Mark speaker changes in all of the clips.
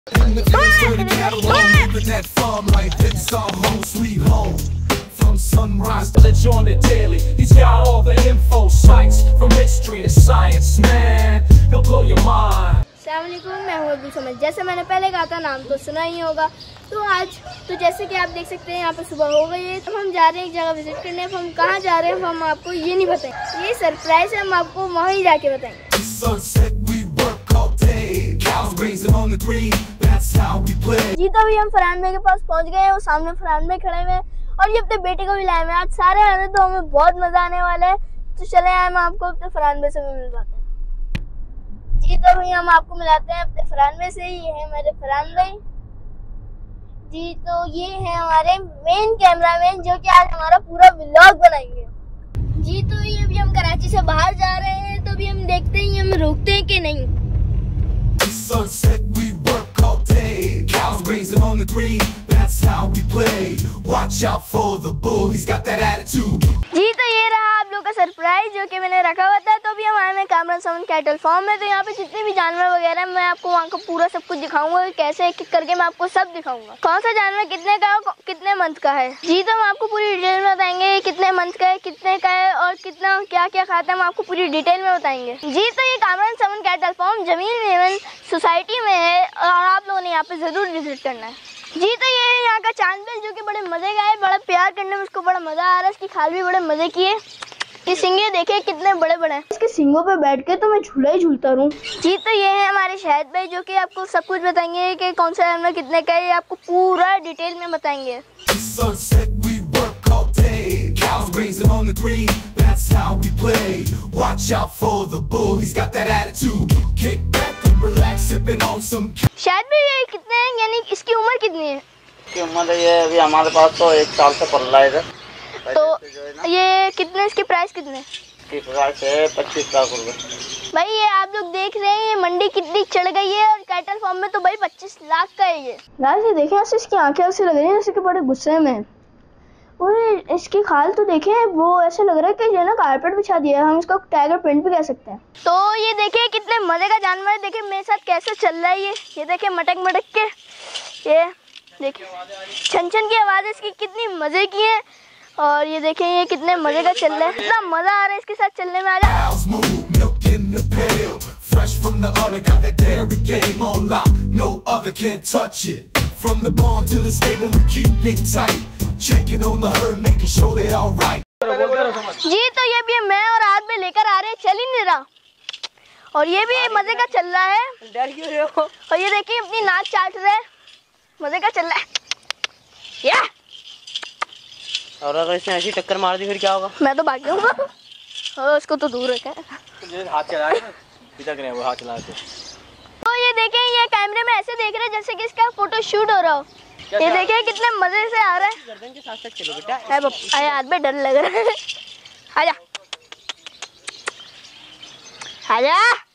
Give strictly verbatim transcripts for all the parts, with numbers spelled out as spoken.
Speaker 1: In the illustrated catalog, living that farm life, it's our home sweet home. From sunrise to the on it daily, he's got all the info sites from history to science, man. He'll blow your mind.
Speaker 2: अस्सलामुअलैकुम, मैं हूँ अब्दुल समद। जैसे मैंने पहले कहा था, नाम तो सुना ही होगा। तो आज तो जैसे कि आप देख सकते हैं, यहाँ पे सुबह हो गई है। तो हम जा रहे हैं एक जगह विजिट करने। हम कहाँ जा रहे हैं हम आपको ये नहीं बताएंगे, ये सरप्राइज है, हम आपको वहीं जाके बताएंगे। जी तो अभी हम फरहान भाई के पास पहुँच गए हैं। वो सामने फरहान भाई खड़े हुए हैं और ये अपने बेटे को भी लाए हुए हैं। आज सारे आए तो हमें बहुत मजा आने वाला है। तो चले आए, हम आपको अपने फरहान भाई से मिलवाते हैं। जी तो भाई हम आपको मिलाते हैं अपने फरहान भाई से। ये है हमारे फरहान भाई जी। तो ये है हमारे मेन कैमरामैन जो कि आज हमारा पूरा व्लॉग बनाएंगे। जी तो ये अभी हम कराची से बाहर जा रहे हैं। तो अभी हम देखते हैं हम रुकते हैं कि नहीं। जी तो ये रहा आप लोग का सरप्राइज जो कि मैंने रखा हुआ था। तो अभी हम आए हैं कामरान सेवन कैटल फार्म में। तो यहाँ पे जितने भी जानवर वगैरह मैं आपको वहाँ का पूरा सब कुछ दिखाऊंगा, कैसे एक एक करके मैं आपको सब दिखाऊंगा। कौन सा जानवर कितने का है, कितने मंथ का है। जी तो हम आपको पूरी डिटेल में बताएंगे कितने मंथ का है, कितने का है और कितना क्या क्या खाता है, हम आपको पूरी डिटेल में बताएंगे। जी तो ये Kamran seven cattle farm Jamil Memon society में है और आप लोगों ने यहाँ पे जरूर विजिट करना है। जी तो ये है यहाँ का चांदबिल जो कि बड़े मजे का है, बड़ा प्यार करने में उसको बड़ा मजा आ रहा है। इसकी खाल भी बड़े मजे की है। ये सिंगे देखिए कितने बड़े बड़े हैं। इसके सिंगों पे बैठ के तो मैं झूला ही झूलता रहूं। जी तो ये है हमारे शाहिद भाई जो कि आपको सब कुछ बताएंगे कि कौन सा जानवर कितने का है, ये आपको पूरा डिटेल में बताएंगे। शायद भी ये कितने हैं, यानी इसकी उम्र कितनी है?
Speaker 3: इसकी उम्र ये अभी हमारे पास तो एक साल से पल रहा है।
Speaker 2: तो ये कितने, इसके प्राइस कितने?
Speaker 3: इसकी प्राइस है पच्चीस लाख रुपए।
Speaker 2: भाई ये आप लोग देख रहे हैं, ये मंडी कितनी चढ़ गई है और कैटल फार्म में तो भाई पच्चीस लाख का है ये। यार ये देखें, ऐसे इसकी आंखें ऐसे लग रही हैं जैसे कि बड़े गुस्से में। और इसकी खाल तो देखें, वो ऐसे लग रहा है कि जो ना कारपेट बिछा दिया है। हम इसको टाइगर प्रिंट भी कह सकते हैं। तो ये देखिए कितने मजे का जानवर है। देखिए मेरे साथ कैसे चल रहा है ये ये देखिए मटक मटक के। ये देखिए छन छन की आवाज़ इसकी कितनी मजे की है। और ये देखें ये कितने मजे का चल रहा है, इतना मजा आ रहा है इसके साथ चलने में। आ जा जी तो ये भी मैं और हाथ में लेकर आ रहे हैं, चल ही नहीं रहा। और ये भी मजे का चल रहा है। डर क्यों रहे हो? और ये देखिए अपनी नाक चाट रहे हैं, मजे का चल रहा है या?
Speaker 3: और अगर इसने ऐसी टक्कर मार दी फिर क्या होगा?
Speaker 2: मैं तो भाग जाऊंगा। और उसको तो दूर रखा है।
Speaker 3: हाथ चला रहे हैं वो हाथ चला के।
Speaker 2: तो ये देखें, ये कैमरे में ऐसे देख रहे हैं जैसे कि इसका फोटो शूट हो रहा हो। ये देखिए कितने मजे से आ रहा है।
Speaker 3: गर्दन के साथ साथ चलो बेटा।
Speaker 2: अरे हाथ में डर लग रहा है। आजा आजा।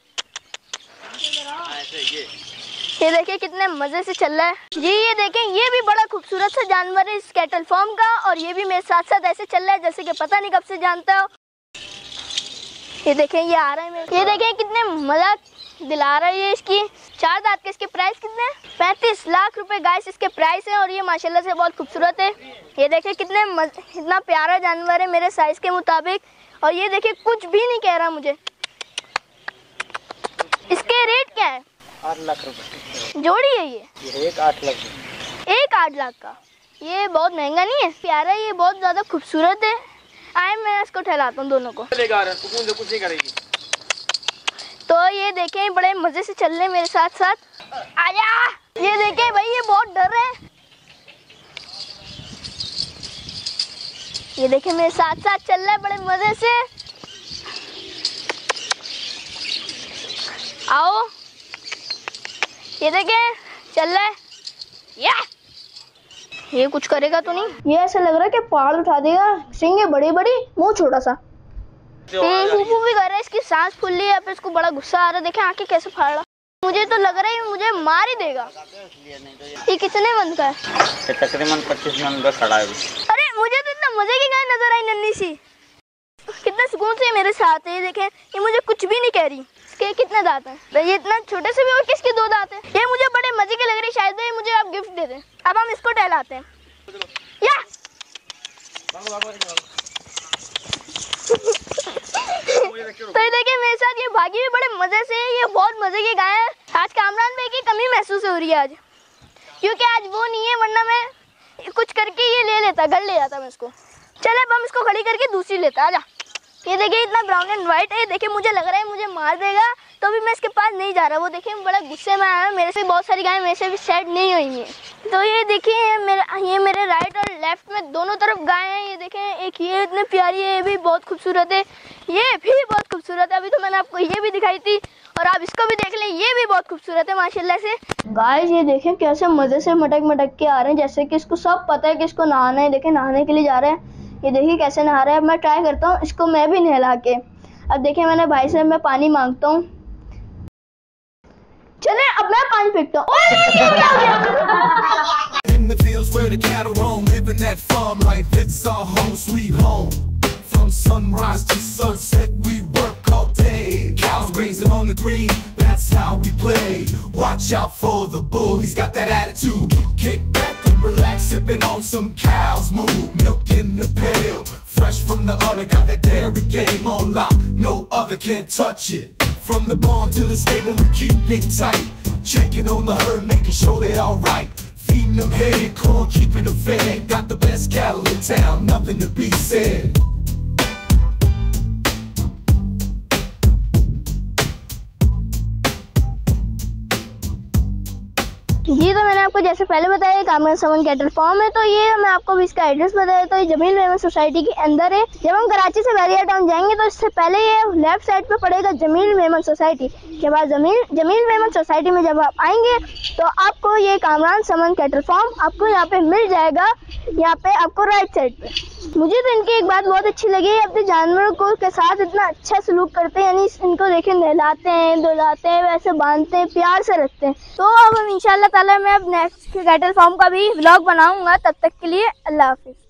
Speaker 2: ये देखिए कितने मजे से चल रहा है। जी ये देखें, ये भी बड़ा खूबसूरत सा जानवर है इस कैटल फार्म का। और ये भी मेरे साथ साथ ऐसे चल रहा है जैसे कि पता नहीं कब से जानता हो। ये देखें ये आ रहा है मेरे। ये देखें कितने मजा दिला रहा है ये। इसकी चार दांत के इसके प्राइस कितने हैं? पैंतीस लाख रुपए गाइस इसके प्राइस है। और ये माशाल्लाह से बहुत खूबसूरत है। ये देखें कितने मज... इतना प्यारा जानवर है मेरे साइज के मुताबिक। और ये देखें कुछ भी नहीं कह रहा मुझे। इसके रेट क्या है?
Speaker 3: आठ लाख रुपए
Speaker 2: जोड़ी है ये।
Speaker 3: ये एक आठ लाख
Speaker 2: एक आठ लाख का। ये बहुत महंगा नहीं है, प्यारा है, ये बहुत ज्यादा खूबसूरत है। आए मैं इसको ठहराता हूँ दोनों को। कुछ नहीं करेगी। तो ये देखें बड़े मजे से चल रहे मेरे साथ साथ। आजा। ये देखें भाई ये बहुत डर रहे हैं। ये देखें मेरे साथ साथ चल रहा है बड़े मजे से। आओ ये देखें चल रहा है या? ये कुछ करेगा तो नहीं? ये ऐसा लग रहा है कि पहाड़ उठा देगा। सिंगे बड़ी बड़ी, मुंह छोटा सा। फूफू भी कर रहा है, इसकी सांस फूल रही है। इसको बड़ा गुस्सा आ रहा है। देखें आंखें कैसे फाड़ रहा। मुझे तो लग रहा है मुझे मार ही देगा। ये कितने मंथ का है?
Speaker 3: तकरीबन पच्चीस मंथ का खड़ा है।
Speaker 2: अरे मुझे तो इतना मजे की गाय नजर आई नन्ही सी। कितना सुकून से मेरे साथ है। ये देखें ये मुझे कुछ भी नहीं कह रही। इसके कितने दांत हैं? तो ये इतना छोटे से भी और किसके दो दांत हैं? ये मुझे बड़े मजे के लग रहे, शायद ये मुझे आप गिफ्ट दे दें। अब हम इसको टहलाते हैं। या तो ये देखिए मेरे साथ ये भागी भी बड़े मजे से, ये बहुत मजे की गाय है। आज कामरान भाई की कमी महसूस हो रही है आज, क्योंकि आज वो नहीं है, वरना मैं कुछ करके ये ले लेता, घर ले जाता मैं इसको। चले अब हम इसको खड़ी करके दूसरी लेता। आजा। ये देखिए इतना ब्राउन एंड व्हाइट है, देखिए मुझे लग रहा है मुझे मार देगा, तो भी मैं इसके पास नहीं जा रहा। वो देखिए बड़ा गुस्से में आया है, मेरे से बहुत सारी गायें मेरे से भी सेट नहीं हुई हैं। तो ये देखिए मेरे ये मेरे राइट और लेफ्ट में दोनों तरफ गायें हैं। ये देखें, एक ये इतनी प्यारी है, ये भी बहुत खूबसूरत है, ये भी बहुत खूबसूरत है। अभी तो मैंने आपको ये भी दिखाई थी, और आप इसको भी देख लें, ये भी बहुत खूबसूरत है माशाल्लाह से। गाइस ये देखें कैसे मजे से मटक मटक के आ रहे हैं, जैसे कि इसको सब पता है कि इसको नहाना है। देखें नहाने के लिए जा रहे हैं, ये देखिए कैसे नहा रहा है। अब मैं ट्राई करता हूँ इसको मैं भी नहला के। अब देखिए मैंने भाई से मैं पानी मांगता हूँ। चले अब मैं पानी फेंकता हूँ।
Speaker 1: In the fields where the cattle roam, living that farm life, it's our home sweet home. From sunrise to sunset, we work all day. Cows grazing on the green, that's how we play. Watch out for the bull, he's got that attitude. Kick back and relax, sipping on some cow's moo. Milk in the pail, fresh from the udder, got that dairy game on lock. No other can touch it. From the barn to the stable, we keep it tight. Checking on the herd, making sure they're alright. Feeding them hay, corn, keeping them fed. Got the best cattle in town, nothing to be said.
Speaker 2: जी तो मैंने आपको जैसे पहले बताया कामरान समन cattle farm है, तो ये मैं आपको भी इसका एड्रेस बताया। तो ये जमील मेमन सोसाइटी के अंदर है। जब हम कराची से बैरियर टाउन जाएंगे तो इससे पहले ये लेफ्ट साइड पे पड़ेगा जमील मेमन सोसाइटी के बाद जमील जमील मेमन सोसाइटी में जब आप आएंगे तो आपको ये कामरान समन कैटल फार्म आपको यहाँ पे मिल जाएगा, यहाँ पे आपको राइट साइड पे। मुझे तो इनकी एक बात बहुत अच्छी लगी, अपने जानवरों को के साथ इतना अच्छा सलूक करते हैं, यानी इनको देखें नहलाते हैं, धुलाते हैं, वैसे बांधते हैं, प्यार से रखते हैं। तो अब हम इंशाल्लाह ताला मैं अब नेक्स्ट कैटल फार्म का भी व्लॉग बनाऊंगा। तब तक के लिए अल्लाह हाफिज़।